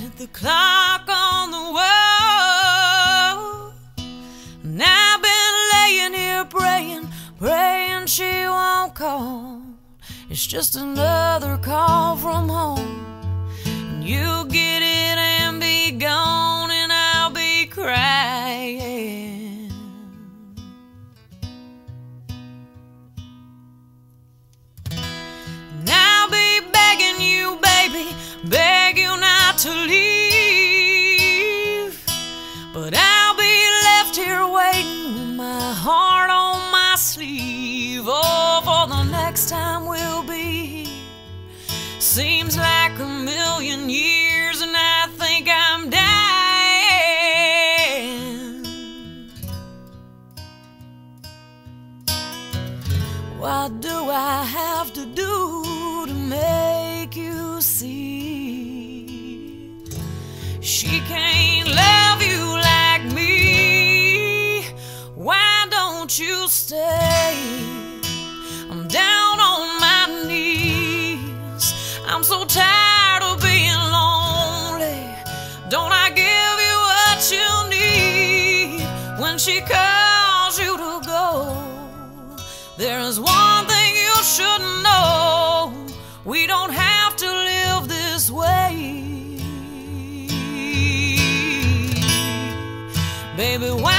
set the clock on the wall, and I've been laying here praying she won't call. It's just another call from home, and you'll get it and be gone, and I'll be crying. And I'll be begging you, baby, beg you not to leave, but I'll be left here waiting with my heart on my sleeve. Oh, for the next time we'll be here seems like a million years, and I think I'm dying. What do I have to do to make you see she can't love you like me? Why don't you stay? I'm down on my knees, I'm so tired of being lonely. Don't I give you what you need when she calls you to go? There's one thing you should know, we don't have to live this way. Baby,